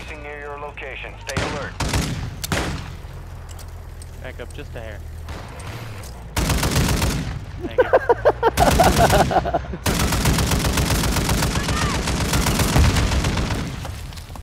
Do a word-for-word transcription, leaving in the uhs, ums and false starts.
increasing near your location. Stay alert. Back up just a hair. Thank you.